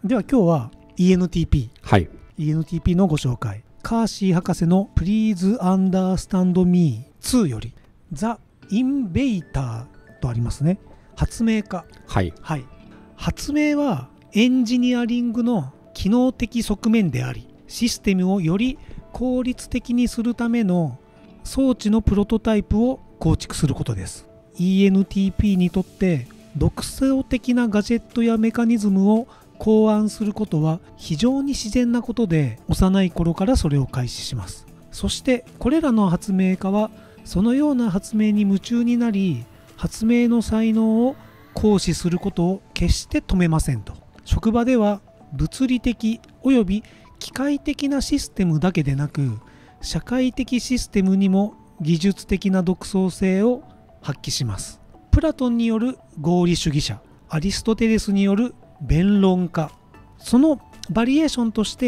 では今日は ENTP、 はい、 ENTP のご紹介。カーシー博士の Please Understand Me 2より The Inventor とありますね。発明家。 はい、 はい。発明はエンジニアリングの機能的側面であり、システムをより効率的にするための装置のプロトタイプを構築することです。ENTP にとって独創的なガジェットやメカニズムを考案することは非常に自然なことで、幼い頃からそれを開始します。そしてこれらの発明家はそのような発明に夢中になり、発明の才能を行使することを決して止めませんと。職場では物理的および機械的なシステムだけでなく、社会的システムにも技術的な独創性を発揮します。プラトンによる合理主義者、アリストテレスによる弁論家、そのバリエーションとして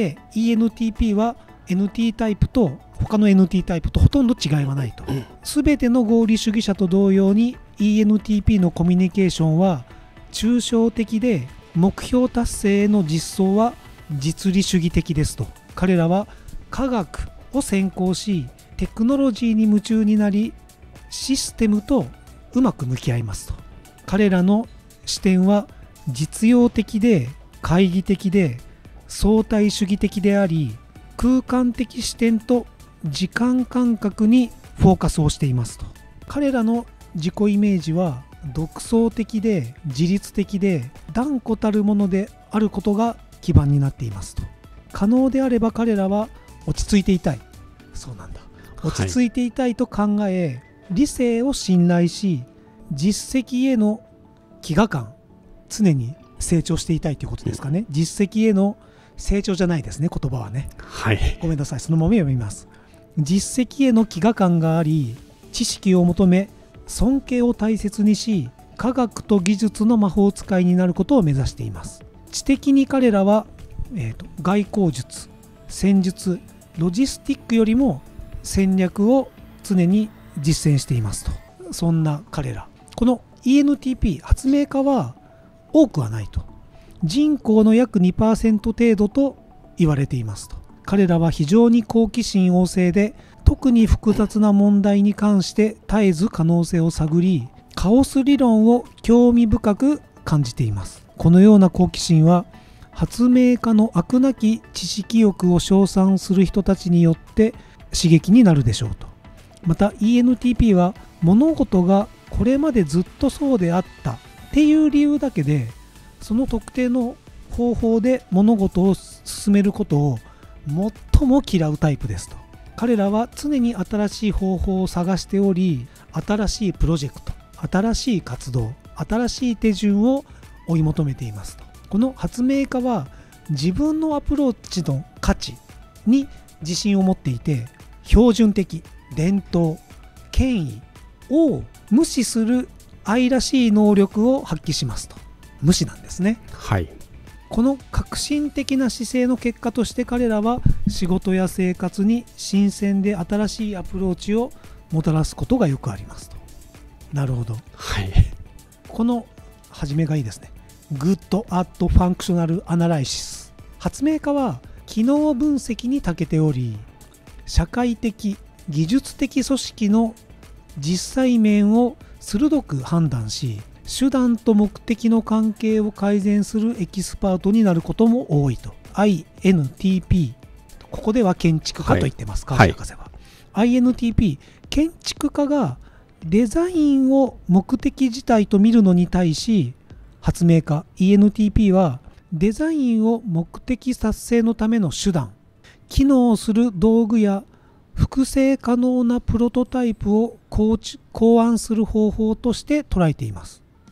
ENTP は NT タイプと他の NT タイプとほとんど違いはないと。全ての合理主義者と同様に ENTP のコミュニケーションは抽象的で、目標達成への実装は実利主義的ですと。彼らは科学を専攻し、テクノロジーに夢中になり、システムとうまく向き合いますと。彼らの視点は実用的で懐疑的で相対主義的であり、空間的視点と時間感覚にフォーカスをしていますと。彼らの自己イメージは独創的で自律的で断固たるものであることが基盤になっていますと。可能であれば彼らは落ち着いていたい。そうなんだ。落ち着いていたいと考え、理性を信頼し、実績への飢餓感、常に成長していたいということですかね。実績への成長じゃないですね、言葉はね。 はい。 ごめんなさい、そのまま読みます。実績への飢餓感があり、知識を求め、尊敬を大切にし、科学と技術の魔法使いになることを目指しています。知的に彼らは、外交術、戦術、ロジスティックよりも戦略を常に実践していますと。そんな彼ら。この ENTP 発明家は多くはないと。人口の約 2% 程度と言われていますと。彼らは非常に好奇心旺盛で、特に複雑な問題に関して絶えず可能性を探り、カオス理論を興味深く感じています。このような好奇心は発明家の飽くなき知識欲を称賛する人たちによって刺激になるでしょうと。また ENTP は物事がこれまでずっとそうであったっていう理由だけで、その特定の方法で物事を進めることを最も嫌うタイプですと。彼らは常に新しい方法を探しており、新しいプロジェクト、新しい活動、新しい手順を追い求めていますと。この発明家は自分のアプローチの価値に自信を持っていて、標準的、伝統、権威を無視する愛らしい能力を発揮しますと。無視なんですね。 はい。 この革新的な姿勢の結果として、彼らは仕事や生活に新鮮で新しいアプローチをもたらすことがよくありますと。なるほど。 はい。 この始めがいいですね。Good at Functional Analysis。発明家は機能分析に長けており、社会的、技術的組織の実際面を鋭く判断し、手段と目的の関係を改善するエキスパートになることも多いと。INTP。ここでは建築家と言ってます、カーシー博士は。INTP、建築家がデザインを目的自体と見るのに対し、発明家 ENTP はデザインを目的達成のための手段、機能する道具や複製可能なプロトタイプを考案する方法として捉えています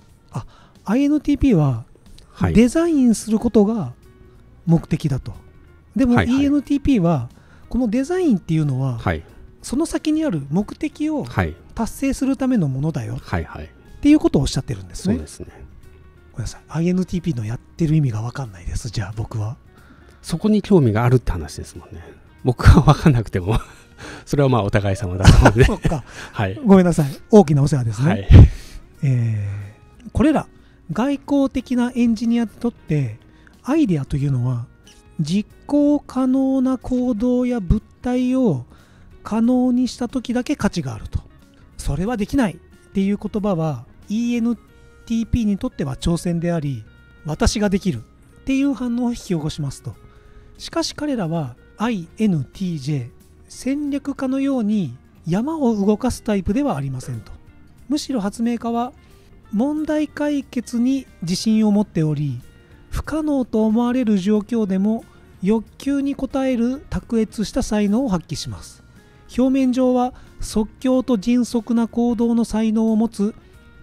。INTP はデザインすることが目的だと。でも ENTP はこのデザインっていうのはその先にある目的を達成するためのものだよっていうことをおっしゃってるんですね。 そうですね。 ごめんなさい。INTP のやってる意味が分かんないです。じゃあ僕はそこに興味があるって話ですもんね。僕は分かんなくてもそれはまあお互い様だと思うのでそっか、 はい、 ごめんなさい。大きなお世話ですね。 はい、 これら外交的なエンジニアにとってアイデアというのは実行可能な行動や物体を可能にした時だけ価値があると。それはできないっていう言葉は ENTP にとっては挑戦であり、私ができるっていう反応を引き起こしますと。しかし彼らは INTJ 戦略家のように山を動かすタイプではありませんと。むしろ発明家は問題解決に自信を持っており、不可能と思われる状況でも欲求に応える卓越した才能を発揮します。表面上は即興と迅速な行動の才能を持つ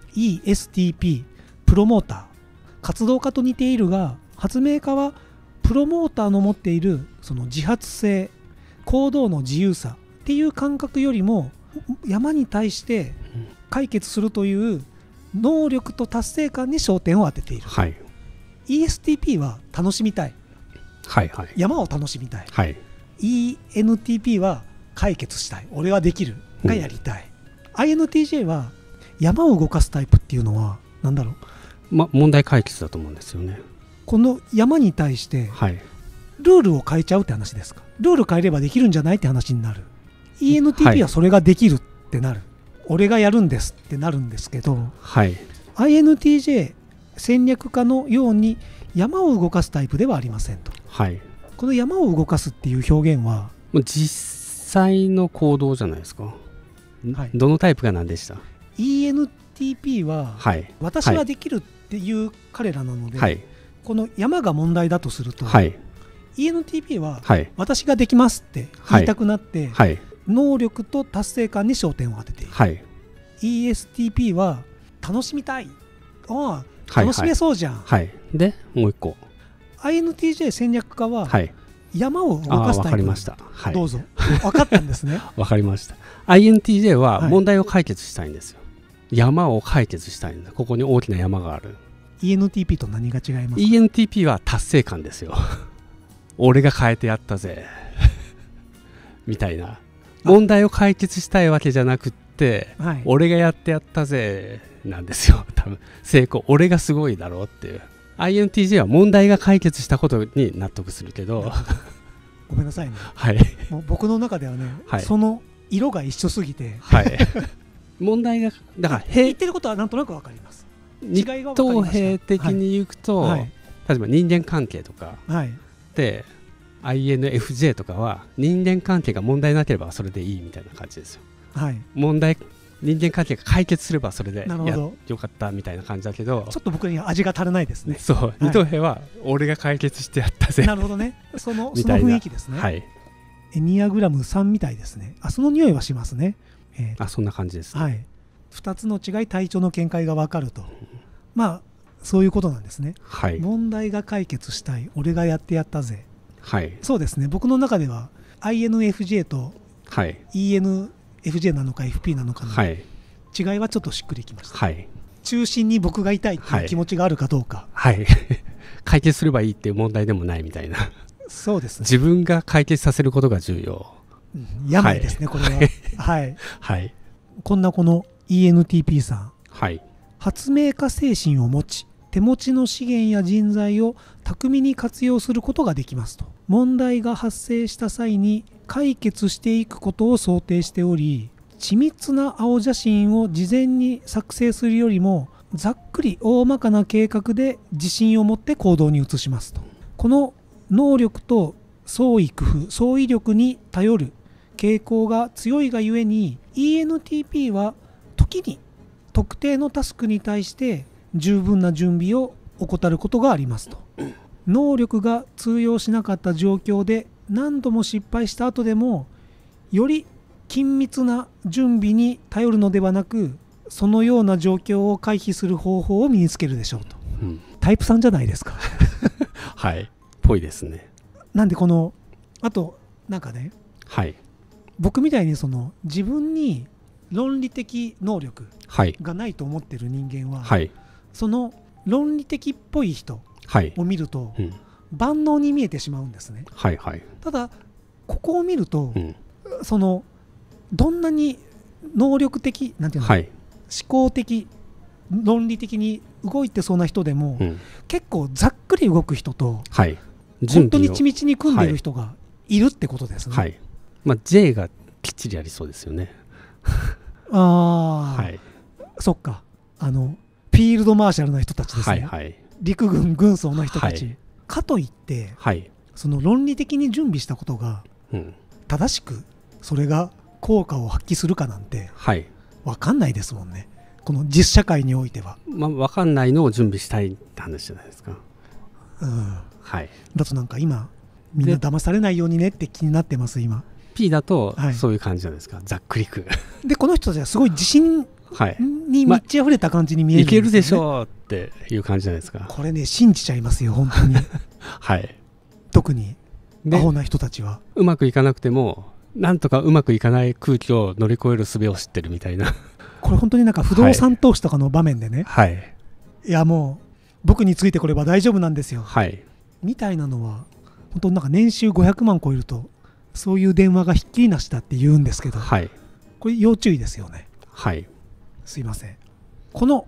ESTP プロモーター、活動家と似ているが、発明家はプロモーターの持っているその自発性、行動の自由さっていう感覚よりも山に対して解決するという能力と達成感に焦点を当てている、 はい、 ESTP は楽しみたい、 はいはい、 山を楽しみたい、 はい、 ENTP は解決したい、俺はできるがやりたい、INTJ は山を動かすタイプっていうのは何だろう、 問題解決だと思うんですよね。 この山に対してはい、 ルールを変えちゃうって話ですか。ルール変えればできるんじゃないって話になる。 ENTP はそれができるってなる、俺がやるんですってなるんですけど、 はい、 INTJ 戦略家のように山を動かすタイプではありませんと。 はい、 この山を動かすっていう表現はもう実際の行動じゃないですか、はい、どのタイプが何でした？ ENTP は、はい、私はできるっていう彼らなので、はい、この山が問題だとすると、はい、ENTP は、はい、私ができますって言いたくなって、はい、能力と達成感に焦点を当てている、はい、ESTP は楽しみたい、ああ楽しめそうじゃん、はいはい、でもう一個 INTJ 戦略家は、はい、山を動かすタイプ。 分かりました、はい、 どうぞ分かったんですね分かりました。 INTJ は問題を解決したいんですよ、はい、山を解決したいんだ。ここに大きな山がある。 ENTP と何が違いますか？ ENTP は達成感ですよ俺が変えてやったぜみたいな。問題を解決したいわけじゃなくって、はい、俺がやってやったぜなんですよ。多分成功、俺がすごいだろうっていう。 INTJ は問題が解決したことに納得するけどごめんなさいね、 はい、 もう僕の中ではね、はい、その色が一緒すぎて、 はい、問題がだから言ってることはなんとなく分かります。違いが分かりました。 二等兵的に言うと、はい、例えば人間関係とか、はい、で INFJ とかは人間関係が問題なければそれでいいみたいな感じですよ、はい、人間関係が解決すればそれでよかったみたいな感じだけど、 ちょっと僕には味が足らないですね。 そう、はい、二等兵は俺が解決してやったぜなるほどね、その雰囲気ですね、はい、エニアグラム3みたいですね。その匂いはしますね、 そんな感じですね、はい、 2つの違い、体調の見解が分かると、まあそういうことなんですね、はい、問題が解決したい、俺がやってやったぜ、はい、そうですね。僕の中では INFJ と ENFJ なのか FP なのかの違いはちょっとしっくりきました、はい、中心に僕がいたいっていう気持ちがあるかどうか、はいはい、 解決すればいいっていう問題でもないみたいなそうですね。 自分が解決させることが重要、 病ですね、はい、これははい、はい、こんなこの ENTP さん、はい、発明家精神を持ち、手持ちの資源や人材を巧みに活用することができますと。問題が発生した際に解決していくことを想定しており、緻密な青写真を事前に作成するよりもざっくり大まかな計画で自信を持って行動に移しますと。この能力と創意工夫、創意力に頼る傾向が強いがゆえに、 ENTP は時に特定のタスクに対して十分な準備を怠ることがありますと。能力が通用しなかった状況で何度も失敗した後でも、より緊密な準備に頼るのではなく、そのような状況を回避する方法を身につけるでしょうと、タイプ3じゃないですかはい、ぽいですね。 なんでこのあとなんかね、はい、僕みたいにその自分に論理的能力がないと思ってる人間は、はい、その論理的っぽい人を見ると、はい、万能に見えてしまうんですね、はいはい、ただここを見ると、そのどんなに能力的なんていうの、はい、思考的論理的に動いてそうな人でも、 うん、 結構ざっくり動く人と、 はい、 本当に緻密に組んでいる人がいるってことですね。 はい、まあ、J がきっちりやりそうですよね。 ああ、はい、そっか、フィールドマーシャルの人たちですね、 はいはい、 陸軍軍曹の人たち、はい、かといって、 はい、 その論理的に準備したことが、うん、正しくそれが効果を発揮するかなんて、はい、分かんないですもんね、この実社会においては。 まあ、分かんないのを準備したいって話じゃないですか。 うん、はい、だとなんか今みんな騙されないようにねって気になってます今。 P だとそういう感じじゃないですか、はい、ざっくりくでこの人たちはすごい自信に満ち溢れた感じに見えるんですよね、 いけるでしょうっていう感じじゃないですか。 これね信じちゃいますよ本当にはい、 特にアホな人たちはうまくいかなくてもなんとかうまくいかない空気を乗り越える術を知ってるみたいなこれ本当になんか不動産投資とかの場面でね、はい、いやもう僕についてこれば大丈夫なんですよ、はい、みたいなのは本当なんか年収500万超えるとそういう電話がひっきりなしだって言うんですけど、はい、これ要注意ですよね。はい、すいません。この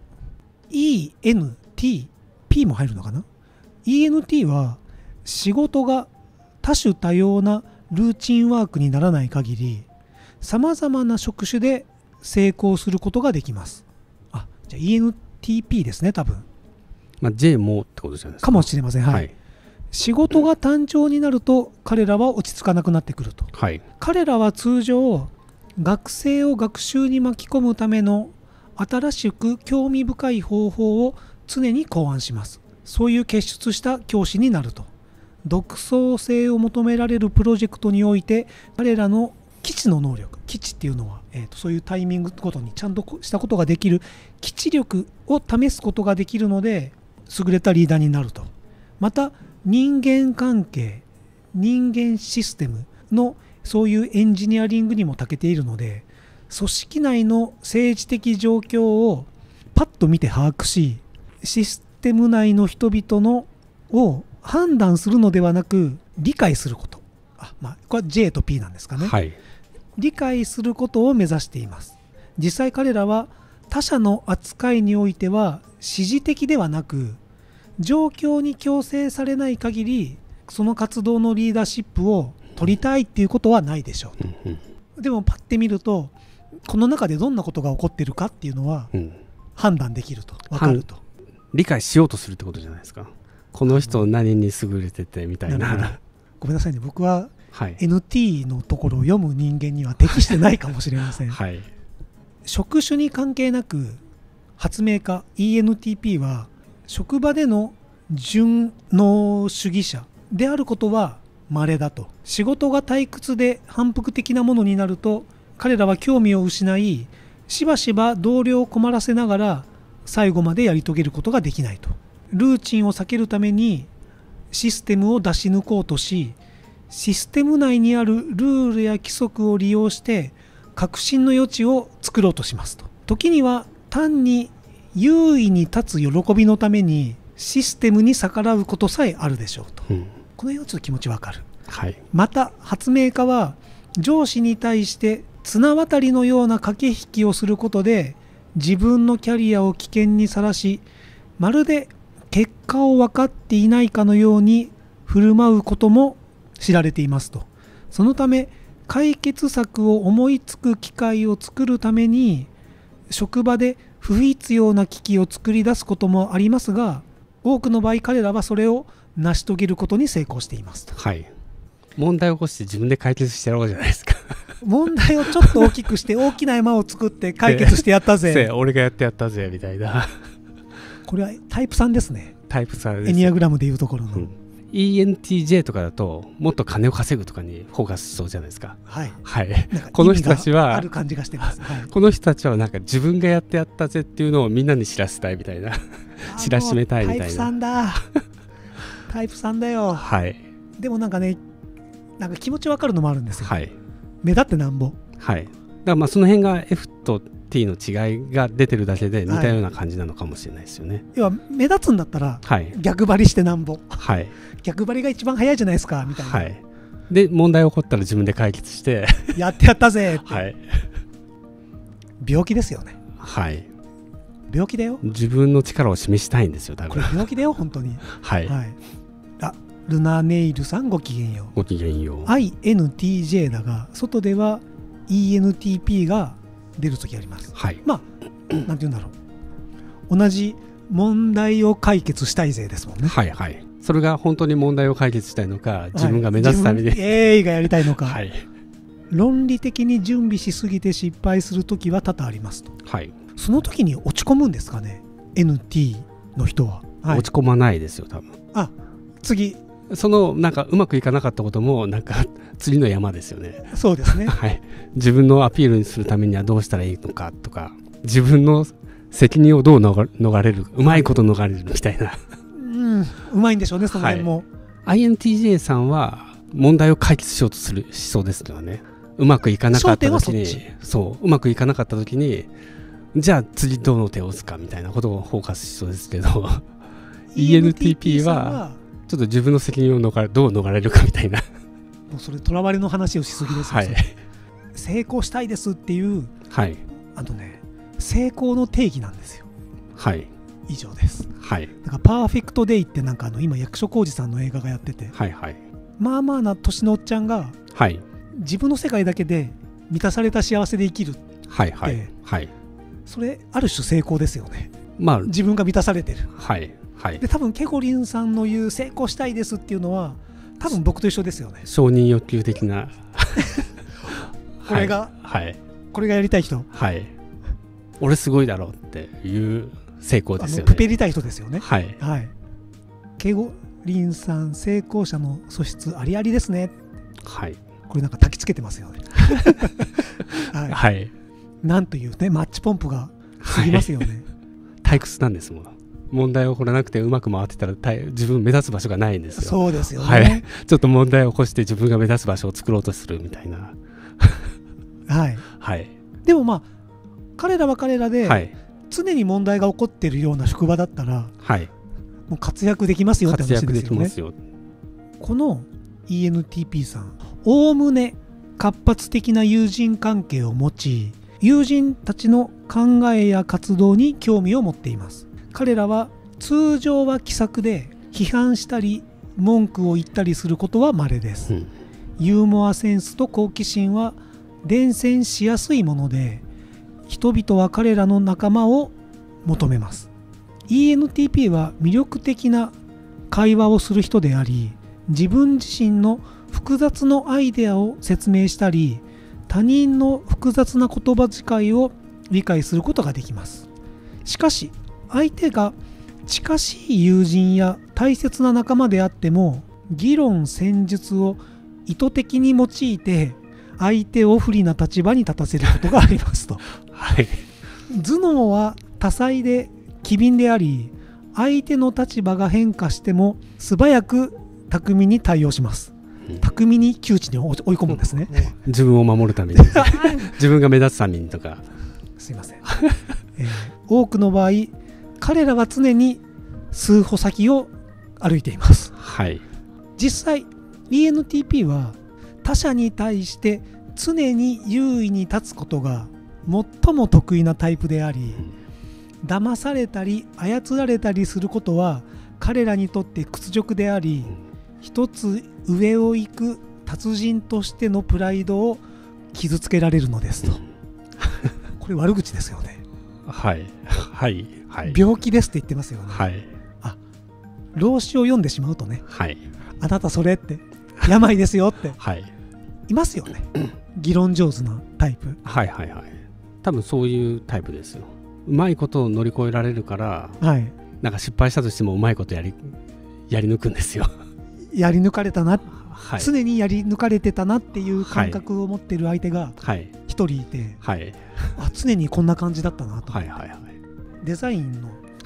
ENTP も入るのかな。 ENT は仕事が多種多様なルーチンワークにならない限りさまざまな職種で成功することができます。あ、じゃあ ENTP ですね多分。 まあ、J もってことじゃないですか。 かもしれません。はい、はい、仕事が単調になると彼らは落ち着かなくなってくると、はい、彼らは通常学生を学習に巻き込むための新しく興味深い方法を常に考案します。そういう傑出した教師になると独創性を求められるプロジェクトにおいて彼らの基地の能力、基地っていうのは、そういうタイミングごとにちゃんとしたことができる基地力を試すことができるので優れたリーダーになると。また人間関係、人間システムのそういうエンジニアリングにも長けているので組織内の政治的状況をパッと見て把握しシステム内の人々のを判断するのではなく理解すること。これは J と P なんですかね、はい、理解することを目指しています。実際彼らは他者の扱いにおいては指示的ではなく状況に強制されない限りその活動のリーダーシップを取りたいっていうことはないでしょうと、うんうん、でもパッて見るとこの中でどんなことが起こっているかっていうのは判断できると、分かると、 理解しようとするってことじゃないですか。この人何に優れててみたいな。 ごめんなさいね、僕は NT のところを読む人間には適してないかもしれません、はい、職種に関係なく発明家 ENTP は職場での順応主義者であることは稀だと。仕事が退屈で反復的なものになると彼らは興味を失いしばしば同僚を困らせながら最後までやり遂げることができないと。ルーチンを避けるためにシステムを出し抜こうとしシステム内にあるルールや規則を利用して革新の余地を作ろうとしますと。時には単に優位に立つ喜びのためにシステムに逆らうことさえあるでしょうと、うん、この辺はちょっと気持ちわかる、はい、また発明家は上司に対して綱渡りのような駆け引きをすることで自分のキャリアを危険にさらしまるで結果を分かっていないかのように振る舞うことも知られていますと。そのため解決策を思いつく機会を作るために職場で不必要な機器を作り出すこともありますが多くの場合彼らはそれを成し遂げることに成功していますと、はい、 問題を起こして自分で解決してやろうじゃないですか問題をちょっと大きくして大きな山を作って解決してやったぜ俺がやってやったぜみたいなこれはタイプ3ですね。 タイプ3です。 エニアグラムでいうところの、 ENTJ とかだともっと金を稼ぐとかにフォーカスしそうじゃないですか。はい、はい、 この人たちはある感じがしてます、はい、 この人たちはなんか自分がやってやったぜっていうのをみんなに知らせたいみたいな知らしめたいみたいな。 タイプ3だタイプ3だよ、はい、でもなんかねなんか気持ち分かるのもあるんですよ、はい、目立ってなんぼ、はい、だからまあその辺が F と T の違いが出てるだけで似たような感じなのかもしれないですよね、はい、 要は目立つんだったら逆張りしてなんぼ、はい、逆張りが一番早いじゃないですかみたいな、はい、 で問題起こったら自分で解決してやってやったぜって、はい、病気ですよね。 はい、 病気だよ。 自分の力を示したいんですよ多分。 これ病気だよ本当に。 はい、 はい、あ、ルナネイルさんごきげんよう。 ごきげんよう。 INTJ だが外では ENTP が出るときあります。 はい、 まあなんて言うんだろう、同じ問題を解決したい勢ですもんね。 はいはい。それが本当に問題を解決したいのか、自分が目指すために、 がやりたいのか、はい、論理的に準備しすぎて失敗するときは多々ありますと。 はい、 その時に落ち込むんですかね NT の人は。 はい、落ち込まないですよ多分。 あ、次そのなんかうまくいかなかったこともなんか次の山ですよね。 そうですね、 はい、自分のアピールにするためにはどうしたらいいのかとか、自分の責任をどう逃れる、うまいこと逃れるみたいな、 うまいんでしょうねその辺も。 はい、INTJ さんは問題を解決しようとしそうですけどね。うまくいかなかった時に、うまくいかなかった時に、じゃあ次どの手を打つかみたいなことをフォーカスしそうですけどENTP はちょっと自分の責任をどう逃れるかみたいなもうそれとらわれの話をしすぎですよ、はい、成功したいですっていう、はい、成功の定義なんですよ。 はい、 以上です。 はい、 だからパーフェクトデイってなんか今役所広司さんの映画がやってて、 はいはい、 まあまあな年のおっちゃんが、はい、自分の世界だけで満たされた幸せで生きるって、はいはいはい、それある種成功ですよね。まあ自分が満たされてる。はいはい、で多分ケゴリンさんの言う成功したいですっていうのは多分僕と一緒ですよね。 承認欲求的なこれが、はい、これがやりたい人、はい、 俺すごいだろうっていう成功ですよね。 プペりたい人ですよね。 はい、はい、 ケゴリンさん成功者の素質ありありですね。 はい、 これなんか焚きつけてますよね。はい、はい、なんというねマッチポンプが過ぎますよね。 はい、退屈なんですもん。問題を掘らなくてうまく回ってたら自分目立つ場所がないんですよ。 そうですよね、 はい、ちょっと問題を起こして自分が目立つ場所を作ろうとするみたいなはい、はい、でもまあ彼らは彼らで、はい、常に問題が起こっているような職場だったら、はい、もう活躍できますよって話ですよね。活躍できますよ。この ENTP さんおおむね活発的な友人関係を持ち、友人たちの考えや活動に興味を持っています。彼らは通常は気さくで批判したり文句を言ったりすることは稀です、ユーモアセンスと好奇心は伝染しやすいもので、人々は彼らの仲間を求めます。 ENTP は魅力的な会話をする人であり、自分自身の複雑のアイデアを説明したり、他人の複雑な言葉遣いを理解することができます。しかし相手が近しい友人や大切な仲間であっても、議論戦術を意図的に用いて相手を不利な立場に立たせることがありますと。はい、頭脳は多彩で機敏であり、相手の立場が変化しても素早く巧みに対応します。巧みに窮地に追い込むんですね。 自分を守るために自分が目立つためにとか。 すいません、多くの場合彼らは常に数歩先を歩いています、はい、実際 ENTP は他者に対して常に優位に立つことが最も得意なタイプであり、騙されたり操られたりすることは彼らにとって屈辱であり、一つ上を行く達人としてのプライドを傷つけられるのですと。これ悪口ですよね。はいはいはい、病気ですって言ってますよね。はい、あ、老子を読んでしまうとね、はい、あなたそれって病ですよって、はい、いますよね。議論上手なタイプ。 はいはいはい、多分そういうタイプですよ。うまいことを乗り越えられるから、はい、なんか失敗したとしてもうまいことやり抜くんですよ。 やり抜かれたな、はい、常にやり抜かれてたなっていう感覚を持っている相手が一人いて、はい、あ、常にこんな感じだったなと、はいはいはい、デザインの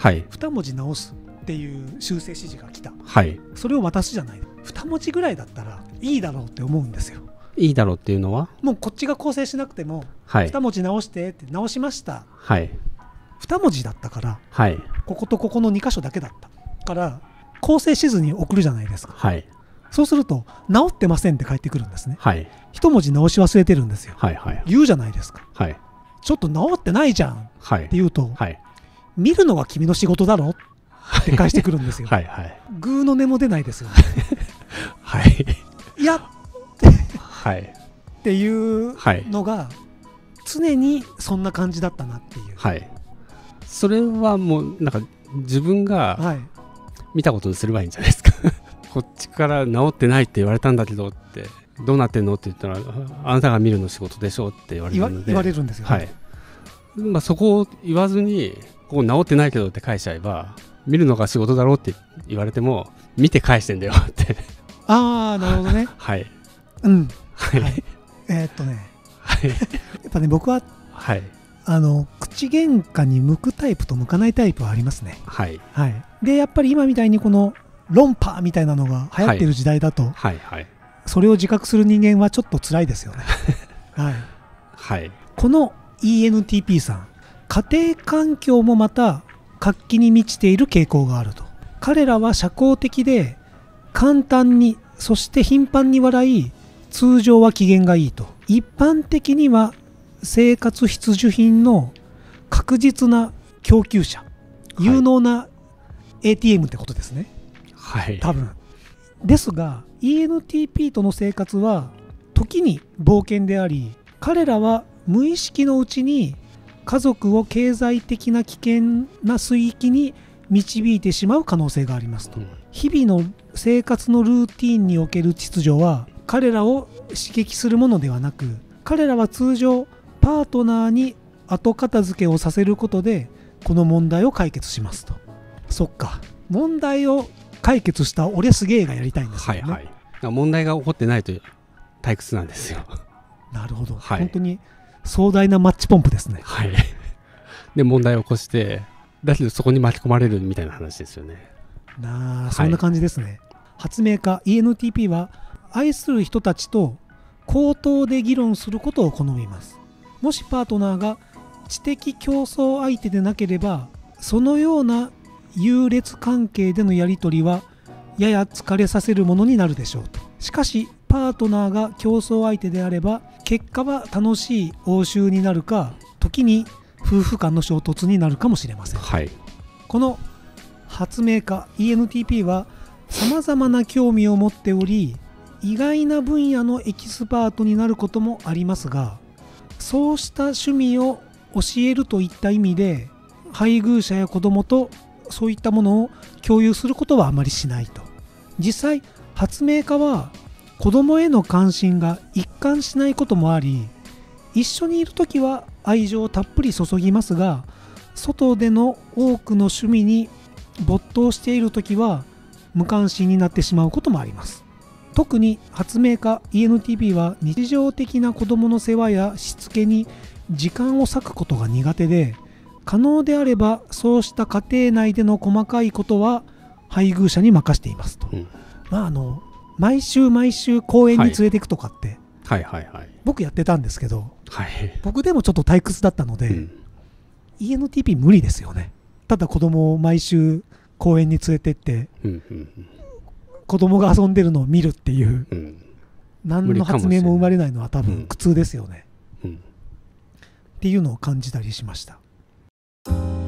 2文字直すっていう修正指示が来た、はい、それを渡すじゃない。2文字ぐらいだったらいいだろうって思うんですよ。 いいだろうっていうのはもうこっちが構成しなくても、はい、2文字直してって直しました、はい、2文字だったから、はい、こことここの2箇所だけだったから構成しずに送るじゃないですか、はい、そうすると直ってませんって返ってくるんですね、はい、1文字直し忘れてるんですよ、はいはい、言うじゃないですか、はい、ちょっと直ってないじゃん、はい、って言うと、はい、 見るのが君の仕事だろって返してくるんですよ。 はいはい。 グーの音も出ないですよね。 はい。 いやはい。 っていうのが常にそんな感じだったなっていう。 はい。それはもうなんか自分が見たことにすればいいんじゃないですか。こっちから治ってないって言われたんだけどってどうなってんのって言ったらあなたが見るの仕事でしょって言われるので言われるんですよ、ね。はい。 まあそこを言わずにここ治ってないけどって返しちゃえば見るのが仕事だろうって言われても見て返してんだよってああなるほどね。 はいうんはい、はい、 はい、やっぱね僕は、 はい、 口喧嘩に向くタイプと向かないタイプはありますね。 はい、 はい、でやっぱり今みたいにこの論破みたいなのが流行ってる時代だと、 はいはい、 それを自覚する人間はちょっと辛いですよね。はい、 はい、 この ENTP さん家庭環境もまた活気に満ちている傾向があると。彼らは社交的で簡単にそして頻繁に笑い通常は機嫌がいいと。一般的には生活必需品の確実な供給者、有能な ATM ってことですね、 はい、 多分ですが ENTP との生活は時に冒険であり彼らは無意識のうちに家族を経済的な危険な水域に導いてしまう可能性がありますと、日々の生活のルーティンにおける秩序は彼らを刺激するものではなく彼らは通常パートナーに後片付けをさせることでこの問題を解決しますと。そっか問題を解決した俺すげえがやりたいんですよね。 はいはい、問題が起こってないと退屈なんですよ。 なるほど、 はい、 本当に壮大なマッチポンプですね。 はいで問題を起こしてだけどそこに巻き込まれるみたいな話ですよね。 そんな感じですね、はい、発明家 ENTP は愛する人たちと口頭で議論することを好みます。もしパートナーが知的競争相手でなければそのような優劣関係でのやり取りはやや疲れさせるものになるでしょうと。しかしパートナーが競争相手であれば結果は楽しい応酬になるか時に夫婦間の衝突になるかもしれません、 はい、 この発明家 ENTP はさまざまな興味を持っており意外な分野のエキスパートになることもありますがそうした趣味を教えるといった意味で配偶者や子供とそういったものを共有することはあまりしないと。実際発明家は子供への関心が一貫しないこともあり一緒にいるときは愛情をたっぷり注ぎますが外での多くの趣味に没頭しているときは無関心になってしまうこともあります。特に発明家 ENTP は日常的な子供の世話やしつけに時間を割くことが苦手で可能であればそうした家庭内での細かいことは配偶者に任せていますと、毎週公園に連れていくとかって、 はいはいはい、 僕やってたんですけど、 はい、 僕でもちょっと退屈だったので、ENTP 無理ですよね。ただ子供を毎週公園に連れてって、子供が遊んでるのを見るっていう、何の発明も生まれないのは多分苦痛ですよね、っていうのを感じたりしました。